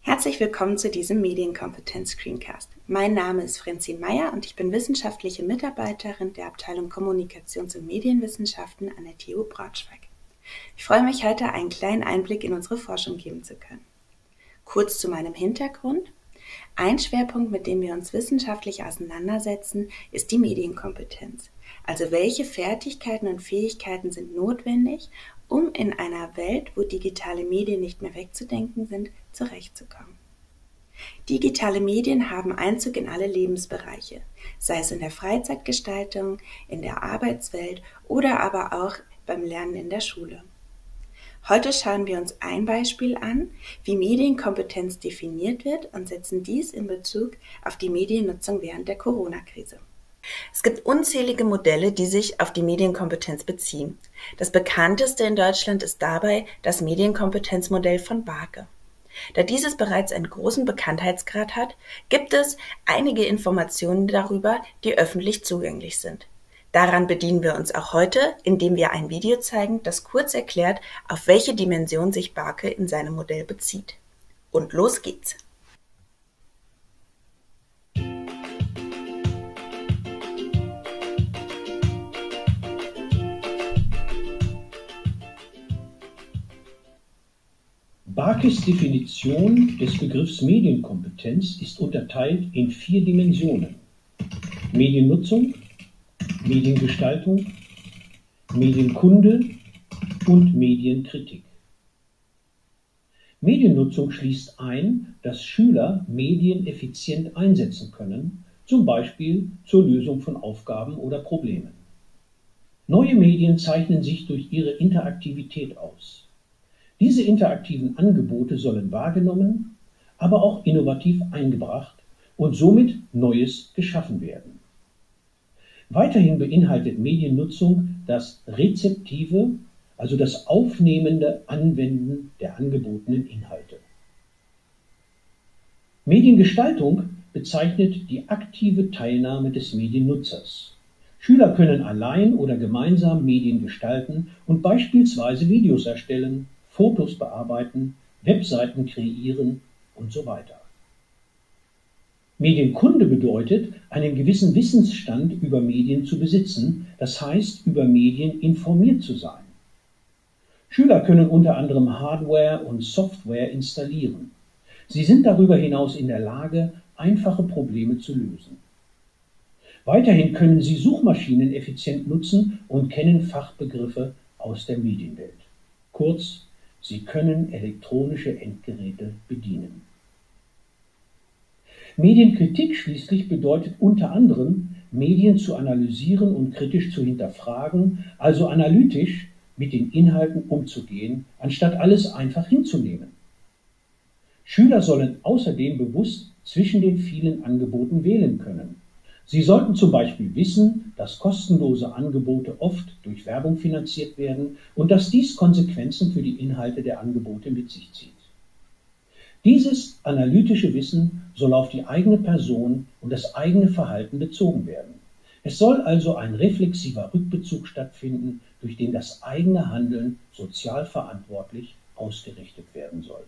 Herzlich willkommen zu diesem Medienkompetenz-Screencast. Mein Name ist Frenzin Meyer und ich bin wissenschaftliche Mitarbeiterin der Abteilung Kommunikations- und Medienwissenschaften an der TU Braunschweig. Ich freue mich, heute einen kleinen Einblick in unsere Forschung geben zu können. Kurz zu meinem Hintergrund. Ein Schwerpunkt, mit dem wir uns wissenschaftlich auseinandersetzen, ist die Medienkompetenz. Also welche Fertigkeiten und Fähigkeiten sind notwendig, um in einer Welt, wo digitale Medien nicht mehr wegzudenken sind, zurechtzukommen. Digitale Medien haben Einzug in alle Lebensbereiche, sei es in der Freizeitgestaltung, in der Arbeitswelt oder aber auch beim Lernen in der Schule. Heute schauen wir uns ein Beispiel an, wie Medienkompetenz definiert wird und setzen dies in Bezug auf die Mediennutzung während der Corona-Krise. Es gibt unzählige Modelle, die sich auf die Medienkompetenz beziehen. Das bekannteste in Deutschland ist dabei das Medienkompetenzmodell von Barke. Da dieses bereits einen großen Bekanntheitsgrad hat, gibt es einige Informationen darüber, die öffentlich zugänglich sind. Daran bedienen wir uns auch heute, indem wir ein Video zeigen, das kurz erklärt, auf welche Dimension sich Barke in seinem Modell bezieht. Und los geht's! Barkes Definition des Begriffs Medienkompetenz ist unterteilt in 4 Dimensionen: Mediennutzung, Mediengestaltung, Medienkunde und Medienkritik. Mediennutzung schließt ein, dass Schüler Medien effizient einsetzen können, zum Beispiel zur Lösung von Aufgaben oder Problemen. Neue Medien zeichnen sich durch ihre Interaktivität aus. Diese interaktiven Angebote sollen wahrgenommen, aber auch innovativ eingebracht und somit Neues geschaffen werden. Weiterhin beinhaltet Mediennutzung das rezeptive, also das aufnehmende Anwenden der angebotenen Inhalte. Mediengestaltung bezeichnet die aktive Teilnahme des Mediennutzers. Schüler können allein oder gemeinsam Medien gestalten und beispielsweise Videos erstellen, Fotos bearbeiten, Webseiten kreieren und so weiter. Medienkunde bedeutet, einen gewissen Wissensstand über Medien zu besitzen, das heißt, über Medien informiert zu sein. Schüler können unter anderem Hardware und Software installieren. Sie sind darüber hinaus in der Lage, einfache Probleme zu lösen. Weiterhin können sie Suchmaschinen effizient nutzen und kennen Fachbegriffe aus der Medienwelt. Kurz, sie können elektronische Endgeräte bedienen. Medienkritik schließlich bedeutet unter anderem, Medien zu analysieren und kritisch zu hinterfragen, also analytisch mit den Inhalten umzugehen, anstatt alles einfach hinzunehmen. Schüler sollen außerdem bewusst zwischen den vielen Angeboten wählen können. Sie sollten zum Beispiel wissen, dass kostenlose Angebote oft durch Werbung finanziert werden und dass dies Konsequenzen für die Inhalte der Angebote mit sich zieht. Dieses analytische Wissen soll auf die eigene Person und das eigene Verhalten bezogen werden. Es soll also ein reflexiver Rückbezug stattfinden, durch den das eigene Handeln sozial verantwortlich ausgerichtet werden soll.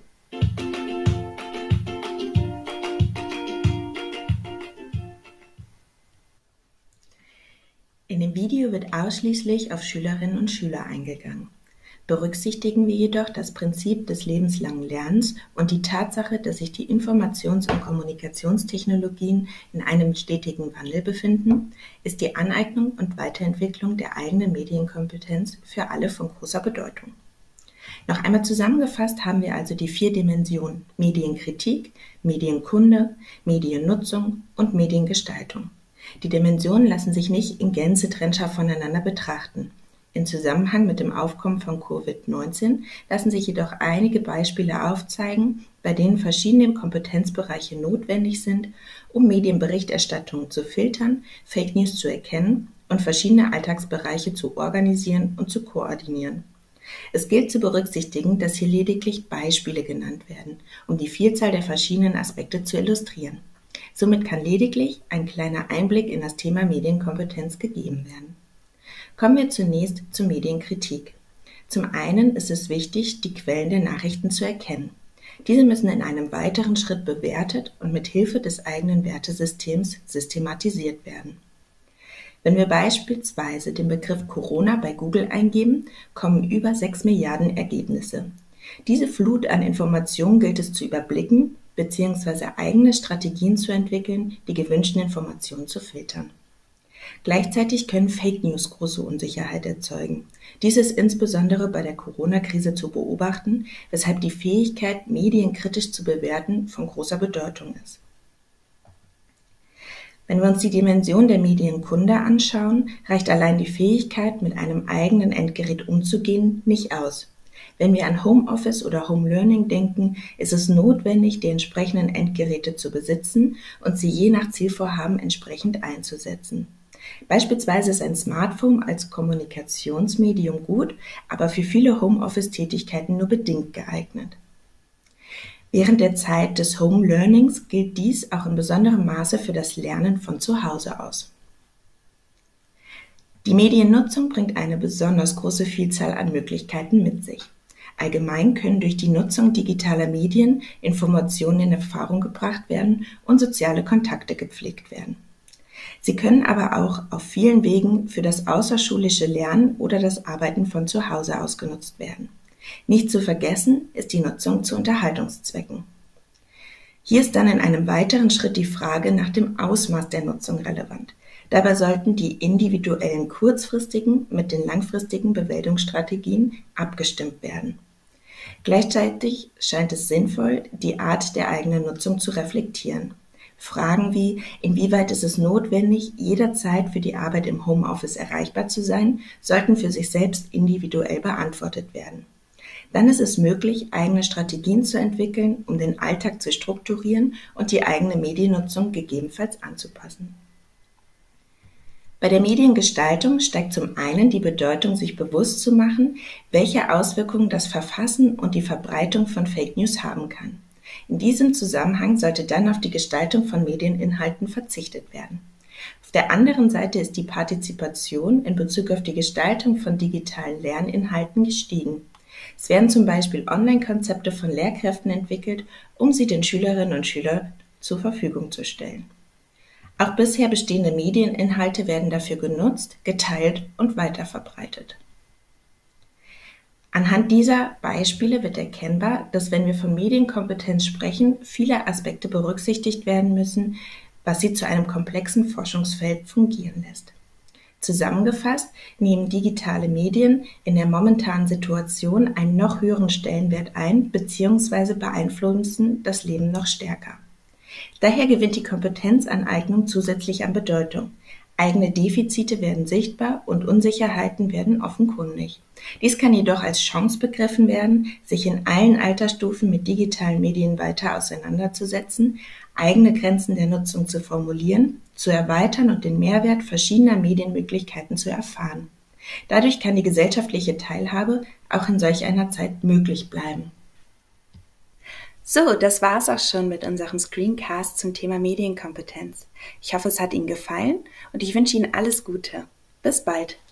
In dem Video wird ausschließlich auf Schülerinnen und Schüler eingegangen. Berücksichtigen wir jedoch das Prinzip des lebenslangen Lernens und die Tatsache, dass sich die Informations- und Kommunikationstechnologien in einem stetigen Wandel befinden, ist die Aneignung und Weiterentwicklung der eigenen Medienkompetenz für alle von großer Bedeutung. Noch einmal zusammengefasst haben wir also die 4 Dimensionen: Medienkritik, Medienkunde, Mediennutzung und Mediengestaltung. Die Dimensionen lassen sich nicht in Gänze trennscharf voneinander betrachten. Im Zusammenhang mit dem Aufkommen von Covid-19 lassen sich jedoch einige Beispiele aufzeigen, bei denen verschiedene Kompetenzbereiche notwendig sind, um Medienberichterstattung zu filtern, Fake News zu erkennen und verschiedene Alltagsbereiche zu organisieren und zu koordinieren. Es gilt zu berücksichtigen, dass hier lediglich Beispiele genannt werden, um die Vielzahl der verschiedenen Aspekte zu illustrieren. Somit kann lediglich ein kleiner Einblick in das Thema Medienkompetenz gegeben werden. Kommen wir zunächst zur Medienkritik. Zum einen ist es wichtig, die Quellen der Nachrichten zu erkennen. Diese müssen in einem weiteren Schritt bewertet und mit Hilfe des eigenen Wertesystems systematisiert werden. Wenn wir beispielsweise den Begriff Corona bei Google eingeben, kommen über 6 Milliarden Ergebnisse. Diese Flut an Informationen gilt es zu überblicken bzw. eigene Strategien zu entwickeln, die gewünschten Informationen zu filtern. Gleichzeitig können Fake News große Unsicherheit erzeugen. Dies ist insbesondere bei der Corona-Krise zu beobachten, weshalb die Fähigkeit, Medien kritisch zu bewerten, von großer Bedeutung ist. Wenn wir uns die Dimension der Medienkunde anschauen, reicht allein die Fähigkeit, mit einem eigenen Endgerät umzugehen, nicht aus. Wenn wir an Homeoffice oder Home Learning denken, ist es notwendig, die entsprechenden Endgeräte zu besitzen und sie je nach Zielvorhaben entsprechend einzusetzen. Beispielsweise ist ein Smartphone als Kommunikationsmedium gut, aber für viele Homeoffice-Tätigkeiten nur bedingt geeignet. Während der Zeit des Home Learnings gilt dies auch in besonderem Maße für das Lernen von zu Hause aus. Die Mediennutzung bringt eine besonders große Vielzahl an Möglichkeiten mit sich. Allgemein können durch die Nutzung digitaler Medien Informationen in Erfahrung gebracht werden und soziale Kontakte gepflegt werden. Sie können aber auch auf vielen Wegen für das außerschulische Lernen oder das Arbeiten von zu Hause aus genutzt werden. Nicht zu vergessen ist die Nutzung zu Unterhaltungszwecken. Hier ist dann in einem weiteren Schritt die Frage nach dem Ausmaß der Nutzung relevant. Dabei sollten die individuellen kurzfristigen mit den langfristigen Bewältigungsstrategien abgestimmt werden. Gleichzeitig scheint es sinnvoll, die Art der eigenen Nutzung zu reflektieren. Fragen wie, inwieweit ist es notwendig, jederzeit für die Arbeit im Homeoffice erreichbar zu sein, sollten für sich selbst individuell beantwortet werden. Dann ist es möglich, eigene Strategien zu entwickeln, um den Alltag zu strukturieren und die eigene Mediennutzung gegebenenfalls anzupassen. Bei der Mediengestaltung steigt zum einen die Bedeutung, sich bewusst zu machen, welche Auswirkungen das Verfassen und die Verbreitung von Fake News haben kann. In diesem Zusammenhang sollte dann auf die Gestaltung von Medieninhalten verzichtet werden. Auf der anderen Seite ist die Partizipation in Bezug auf die Gestaltung von digitalen Lerninhalten gestiegen. Es werden zum Beispiel Online-Konzepte von Lehrkräften entwickelt, um sie den Schülerinnen und Schülern zur Verfügung zu stellen. Auch bisher bestehende Medieninhalte werden dafür genutzt, geteilt und weiterverbreitet. Anhand dieser Beispiele wird erkennbar, dass wenn wir von Medienkompetenz sprechen, viele Aspekte berücksichtigt werden müssen, was sie zu einem komplexen Forschungsfeld fungieren lässt. Zusammengefasst nehmen digitale Medien in der momentanen Situation einen noch höheren Stellenwert ein bzw. beeinflussen das Leben noch stärker. Daher gewinnt die Kompetenzaneignung zusätzlich an Bedeutung. Eigene Defizite werden sichtbar und Unsicherheiten werden offenkundig. Dies kann jedoch als Chance begriffen werden, sich in allen Altersstufen mit digitalen Medien weiter auseinanderzusetzen, eigene Grenzen der Nutzung zu formulieren, zu erweitern und den Mehrwert verschiedener Medienmöglichkeiten zu erfahren. Dadurch kann die gesellschaftliche Teilhabe auch in solch einer Zeit möglich bleiben. So, das war's auch schon mit unserem Screencast zum Thema Medienkompetenz. Ich hoffe, es hat Ihnen gefallen und ich wünsche Ihnen alles Gute. Bis bald!